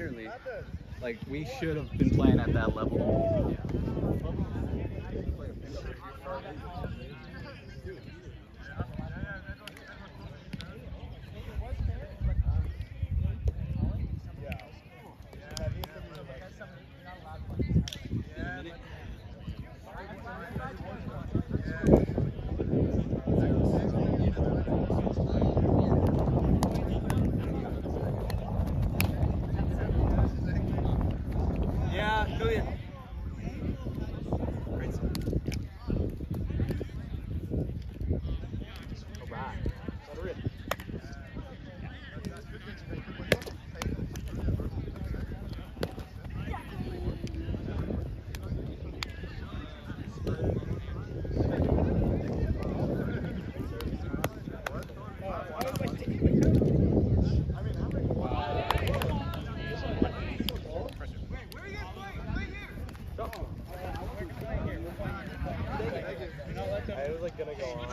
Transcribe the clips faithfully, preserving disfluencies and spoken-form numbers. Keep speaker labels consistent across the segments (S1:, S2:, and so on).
S1: clearly, like, we should have been playing at that level.
S2: Yeah, go in. Great. Go back. Let her in. I was like gonna go on.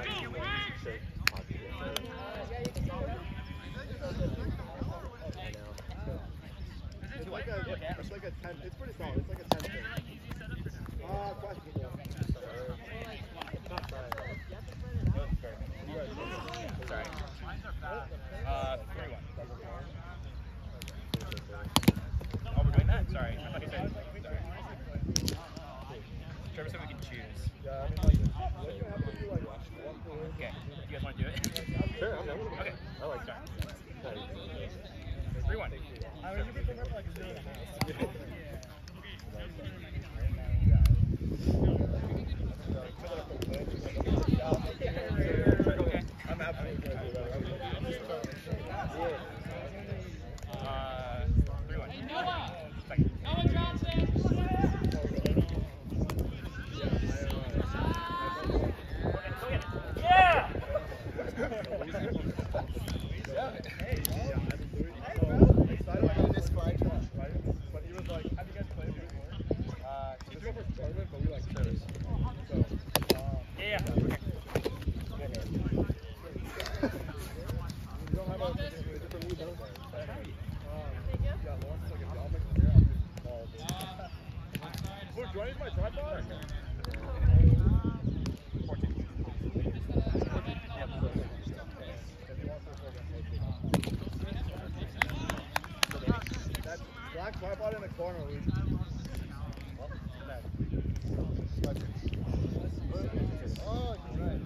S2: It's like a, it's like a ten. It's pretty solid. It's like a ten thing. Uh, questionable. Not sorry.
S3: Sorry. Uh, three one. Oh, we're doing that? Sorry. I thought you said. Sorry. Trevor said we can choose.
S2: Yeah, I mean, like, what you have to do, like, one for one.
S3: Okay. You guys want to do it?
S2: Sure, I'm down with it.
S3: Okay.
S2: I like that.
S3: three one.
S4: I mean, you could for like a zero and a half.
S3: Okay.
S2: I'm absolutely good.
S3: Uh, three one.
S4: Second. Noah Johnson!
S3: Yeah!
S2: But he was like, have you guys played before? Uh, he threw up for tournament, but we like chose. So, um,
S3: Yeah.
S2: you don't have a different move, don't you? Um, yeah, Lawrence is like a Dominic here. I'm just small, dude. Who, do I need my tripod?
S3: fourteen.
S2: That black tripod in the corner, we. Oh, you're right.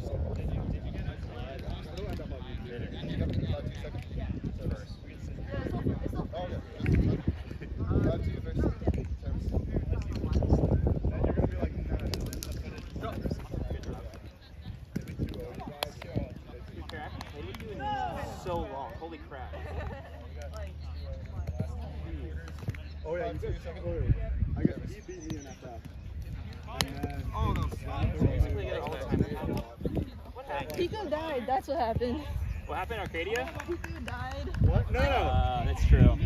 S2: It'll end up on YouTube. You got two seconds. First. Oh, okay. Got two first. And you're gonna be like, nah, go.
S3: What are you doing so long? Holy crap.
S2: Oh yeah, you said second. I guess he beat me in that stuff. And then
S3: Oh, no.
S2: what happened?
S5: Pico died, that's what happened.
S3: What happened, Arcadia?
S5: Pico died.
S2: What? No, no.
S3: Uh, that's true.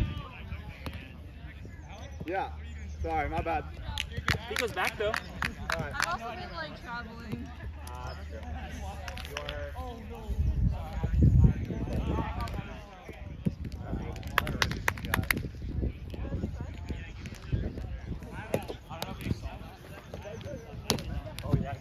S2: Yeah. Sorry, my bad.
S3: Pico's back though.
S2: Alright.
S5: I've also been like traveling.
S3: Ah, that's true. You are.
S5: Oh no.
S3: Oh, yeah.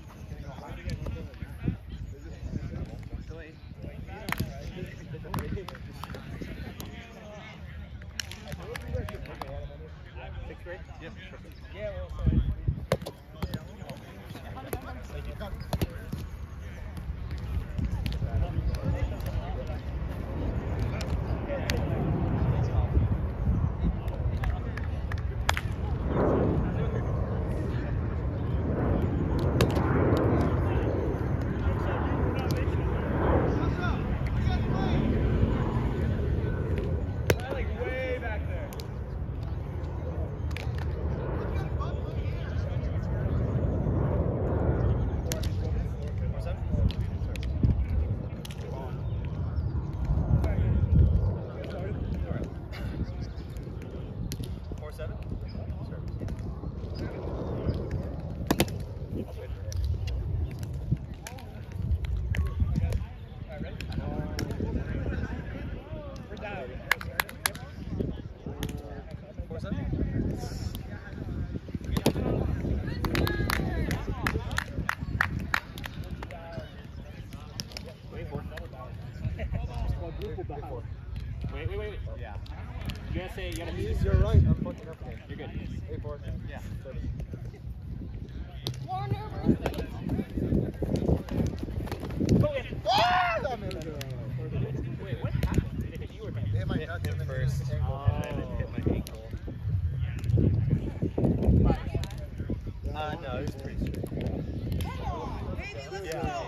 S3: Sixth grade? Yes.
S4: Yeah, well, so.
S3: Thank you. Wait, wait, wait, wait.
S1: Yeah.
S3: You gotta say, you gotta
S2: He's, you're right. I'm fucking up again.
S3: You're good.
S2: eight four.
S1: Yeah.
S3: Go in.
S2: Ah!
S3: Wait, what happened? Did it hit you or him?
S2: Hit my nuts in the first.
S3: Oh.
S1: And then hit my ankle. Uh, no, it was pretty straight. Yeah, yeah, yeah.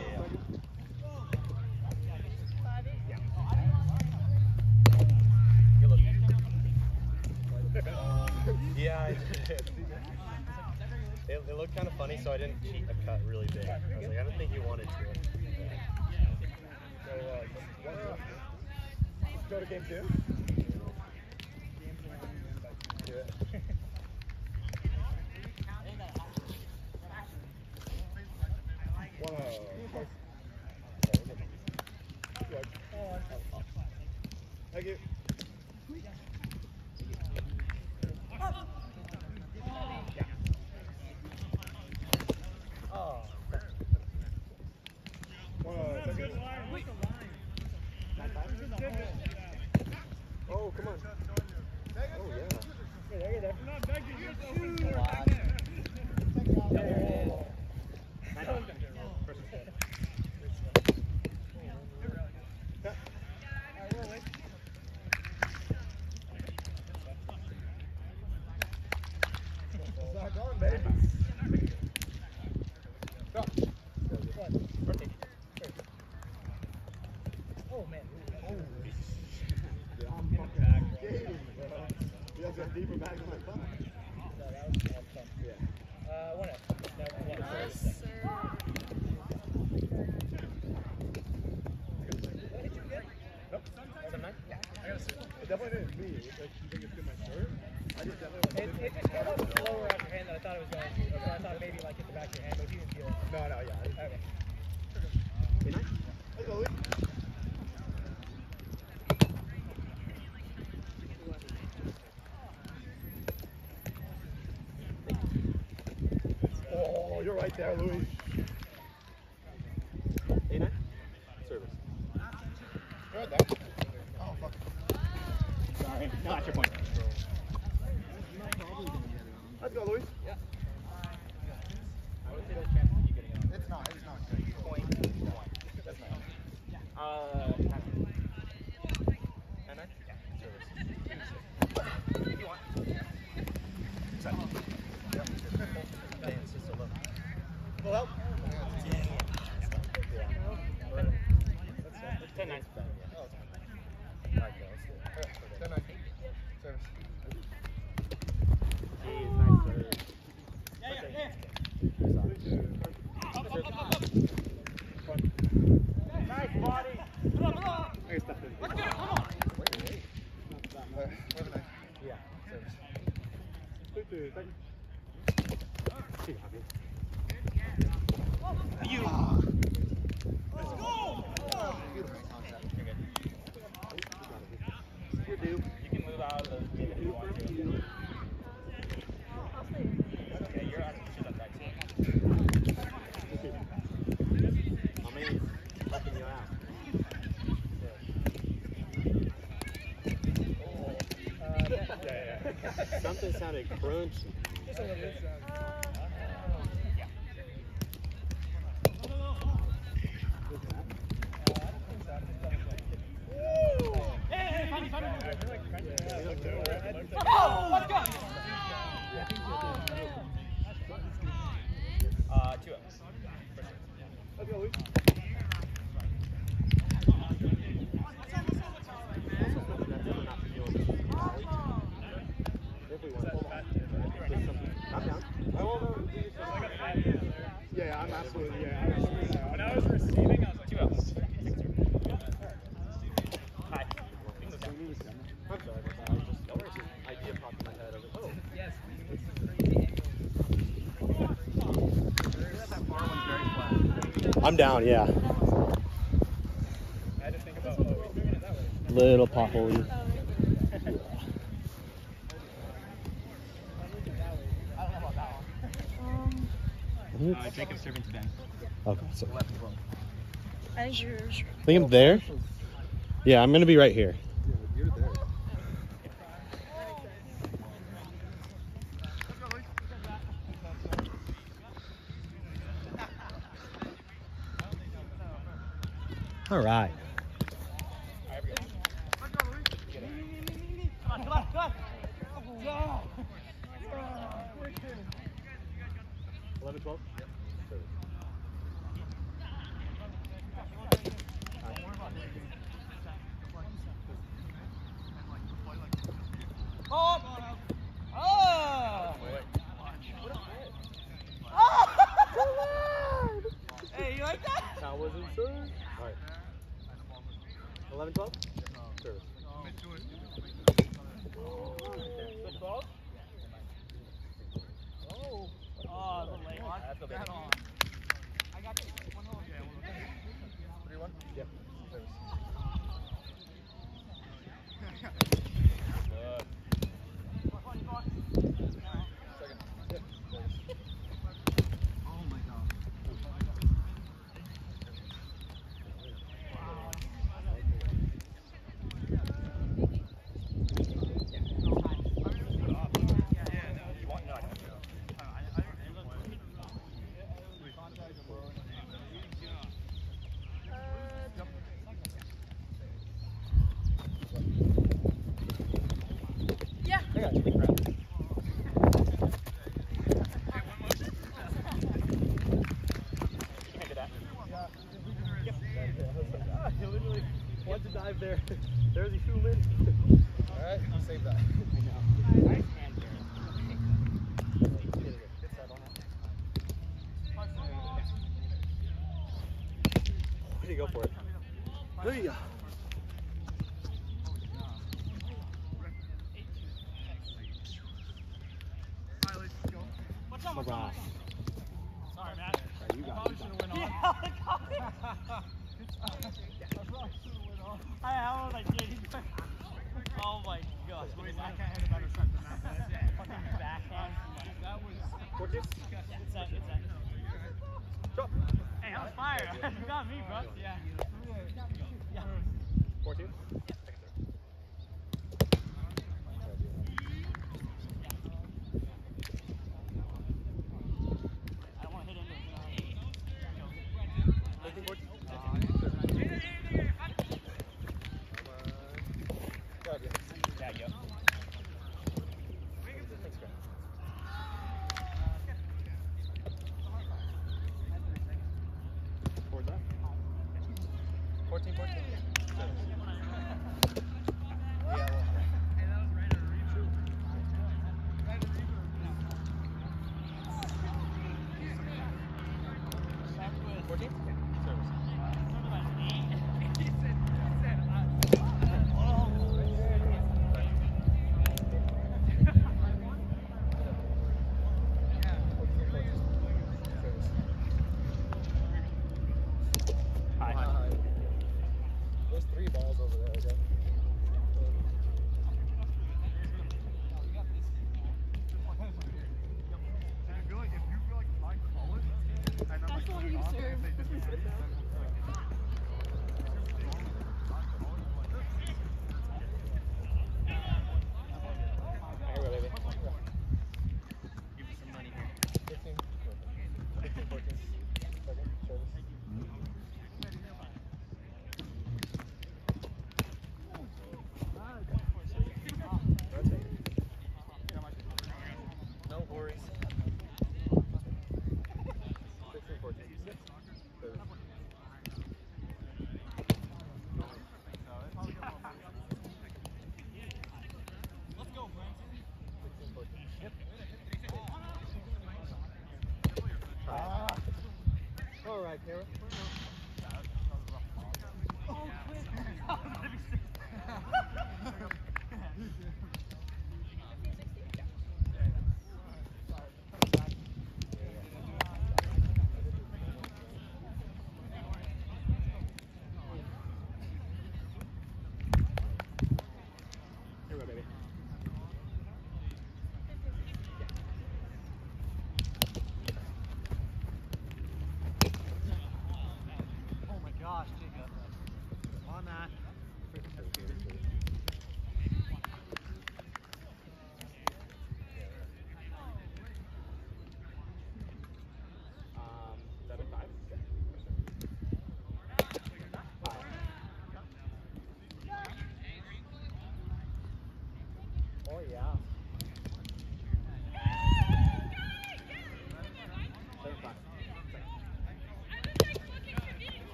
S1: Yeah, I did. It, it looked kind of funny, so I didn't cheat a cut really big. I was like, I don't think he wanted to.
S2: So, uh, go to game two? Yeah. Wow. Thank you.
S1: Oh.
S2: Wow. Thank you. Oh, come on. Oh, yeah. Back on, baby. Go.
S4: Oh man.
S2: Yeah, I'm fucking back. He has a deeper bag than my phone.
S4: No, that was all fun.
S2: Yeah.
S4: Uh, one F. No, one.
S5: Yes,
S4: Sorry.
S5: sir.
S4: What did you get?
S2: Nope.
S4: Was it mine? Yeah. I got a six.
S2: It definitely didn't me. It's like, you think it's in my shirt? I just definitely
S4: It, it just came out slower off your hand than I thought it was going to. So I thought maybe like hit the back of your hand, but you didn't feel it.
S2: No, no, yeah.
S4: Okay.
S2: Let's go, Lee. Oh, you're right there, Louis.
S1: A nine? Service.
S2: You're right there. Oh, fuck.
S3: Sorry. No, that's your point.
S2: Let's go, Louis.
S3: Yeah. I would say there's chances of you getting it.
S2: It's not, it's not good.
S3: Point one. That's my own. Uh, nine. Nine? Yeah. Service. If you want. Sorry.
S1: Damn, it's just so low.
S2: Full help?
S3: ten nine.
S2: Oh, it's fine.
S1: Alright, go, let's do it.
S2: ten nine. Service.
S1: Jeez, nice serve.
S3: Nice body.
S1: Here's the thing.
S2: Wait, wait. Uh, wait a minute.
S1: Yeah, service.
S2: Two, two, second.
S3: You.
S2: Let's go! Beautiful contact.
S3: You're good.
S2: You're due.
S3: You can move out of the game if you want to.
S5: I'll stay.
S3: Okay, you're on shoot up back.
S1: I mean, helping you out.
S4: Uh, yeah, yeah, yeah.
S1: Something sounded crunchy.
S4: Just a little bit.
S3: Uh, two Fs.
S2: Let's go, Louis.
S1: If we want to. I'm down.
S2: I won't know. Yeah, I'm absolutely, yeah. I was,
S3: When I was receiving, I was like, two Fs. Hi.
S1: I'm sorry about that. I was just, no worries. An idea popped in my head. I was like, oh.
S4: Yes.
S1: That far one's very flat.
S6: I'm down, yeah.
S4: I had to think about, oh, we're doing it that way.
S6: Little potholy.
S4: I don't know about that one.
S5: Um,
S3: Uh, Jacob's serving to Ben.
S6: Okay, so
S5: I think you're.
S6: I think I'm there.
S1: Yeah, I'm gonna be right here.
S2: Yeah, you're there.
S1: All right.
S4: Come on, come on, come on.
S2: eleven twelve?
S4: Oh! Oh! Oh! Hey, you like that?
S2: That wasn't sir. Alright. eleven twelve? Service.
S4: twelve? Oh. Oh, the late one.
S2: That's a bad
S4: on. I got this. One hole.
S2: three one? Yep. Service.
S5: Yeah.
S2: I got you. Big crowd. You literally want to dive there. There's a human. Alright, save that. I know. Nice hand there. Good set on that. Way to go for it. There you go.
S4: What's up?
S1: All right.
S4: Sorry, Matt.
S2: Alright, you got it. You got it.
S4: Yeah, I how was I getting? Oh my gosh. I can't hit a better shot than that. Fucking backhand. That was.
S2: fourteen?
S4: It's that, it's that.
S2: Drop.
S4: Hey, I'm fire. You got me, bro. Yeah. Yeah.
S2: fourteen?
S4: I don't want to hit into it.
S2: fifteen, fourteen?
S3: Yeah, yo.
S2: Towards that? fourteen, fourteen? Yeah, well. fourteen? Service.
S3: Hi.
S2: Hi. There's three balls over there, okay?
S5: That's all you serve.
S2: Here we go, baby.
S3: Give me some money here.
S2: fifteen, fifteen, fourteen. Second, service. No worries. fifteen, fourteen. Service.
S4: Let's go, Francis.
S2: sixteen, fourteen. Yep. All right, Kara. Here we go, baby.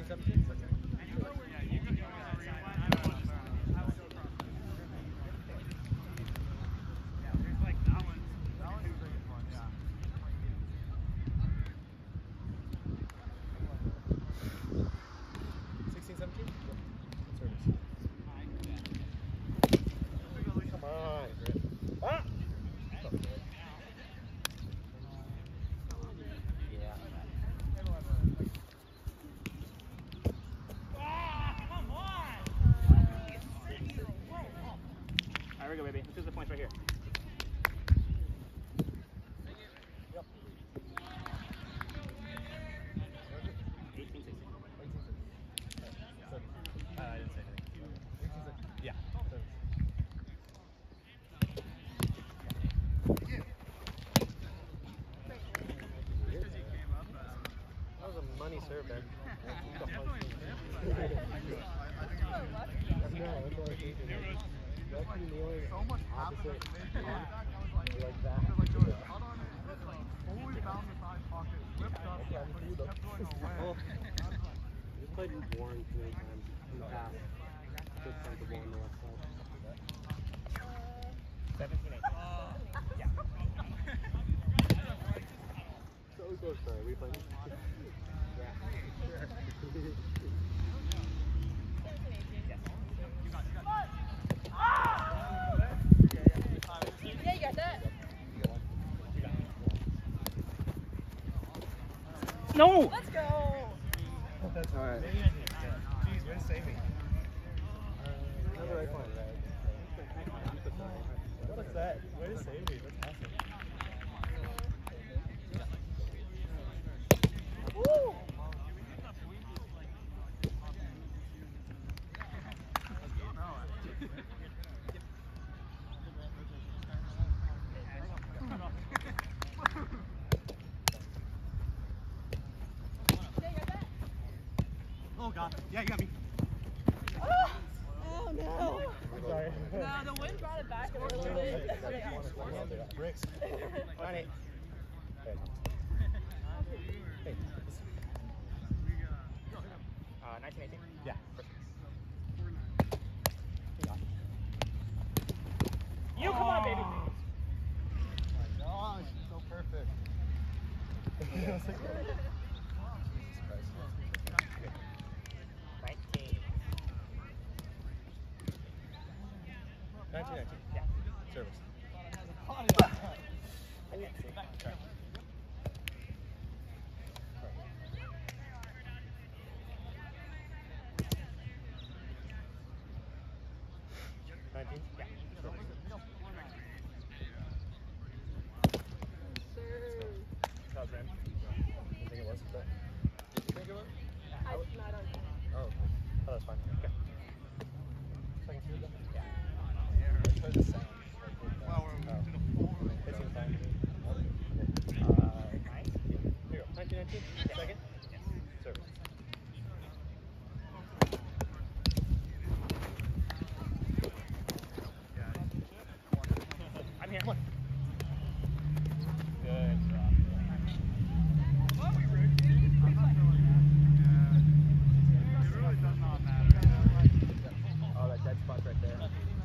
S1: seventeen? sixteen, seventeen? Service. Come on, Griff. Ah! Yeah.
S3: There we go, baby. This is the points right here.
S1: Yep.
S3: eighteen, sixteen.
S1: Uh, I didn't say anything. Yeah. That was a money serve, man.
S2: So much happened.
S1: Like that.
S2: Only found the side pocket, whipped up, but he kept going away.
S1: We played Warren too many times in the past. Good friends of Warren on the left side.
S3: seventeen, eighteen. Yeah.
S1: So we go sorry, we played. Yeah.
S5: Yeah, you got that.
S3: No!
S5: Let's go.
S1: That's alright. Jeez, way to save me. Another right point. What is that? Way to save me. That's awesome.
S5: Woo!
S3: Oh, God. Yeah, you got me.
S5: Oh, oh no.
S1: Sorry.
S5: No, the wind brought it back a little bit.
S1: Bricks. Honey. Hey.
S3: Uh, nineteen, eighteen.
S1: Yeah.
S3: You come on, baby.
S2: Oh my gosh, so perfect.
S3: nineteen.
S1: nineteen, nineteen.
S3: Yeah.
S1: Service.
S3: I didn't see. Sorry.
S1: nineteen?
S3: Yeah.
S1: That was random. I think it was. But did you think it was?
S5: I, no, I don't.
S1: Oh, oh, that's fine. Okay. Second two then?
S3: Yeah.
S1: Let's try the sound.
S2: Wow, we're
S1: Oh.
S2: to the floor.
S1: It's in fine.
S3: Uh, nine.
S1: Here you go. nineteen, nineteen. Second? Service.
S3: I'm here. Come on.
S1: Good drop. Oh, that dead spot's right there.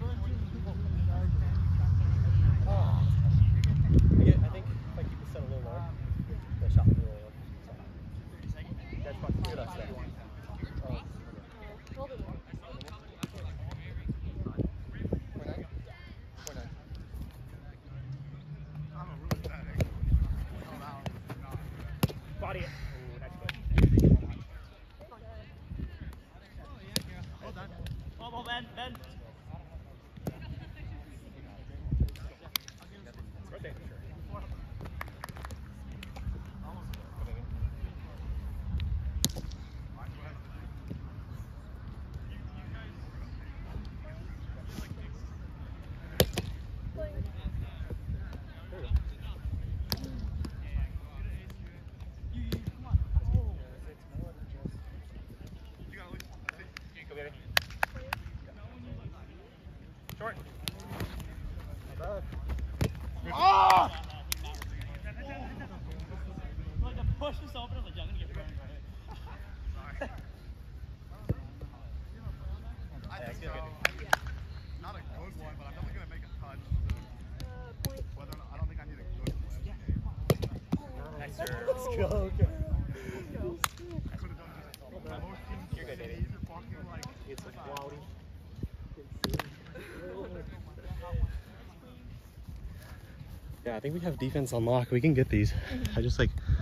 S1: Oh. I, get, I think if I keep the set a little lower, the shot will be a little lower. So. Dead spot's good. That's that. Oh, okay.
S5: Hold it.
S1: Point nine? Point nine.
S2: I'm a really bad egg.
S3: Body it. Ooh, that's good.
S2: Well done.
S4: Oh, well, Ben, Ben.
S1: Rotate.
S3: Go, baby. Short.
S1: Not bad.
S2: Oh!
S4: Like the push is open, I'm like, I'm gonna get burned right.
S1: joke.
S3: You're good, David.
S1: It's like cloudy. Yeah, I think we have defense on lock. We can get these. I just like